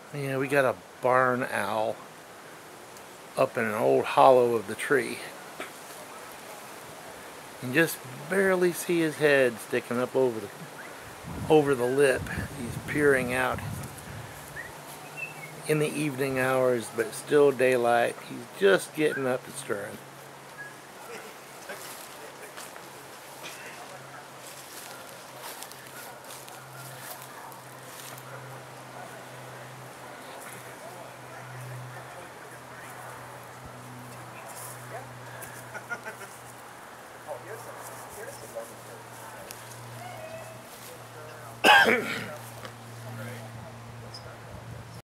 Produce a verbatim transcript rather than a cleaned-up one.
Yeah, we got a barn owl up in an old hollow of the tree. You can just barely see his head sticking up over the over the lip. He's peering out in the evening hours, but it's still daylight. He's just getting up and stirring.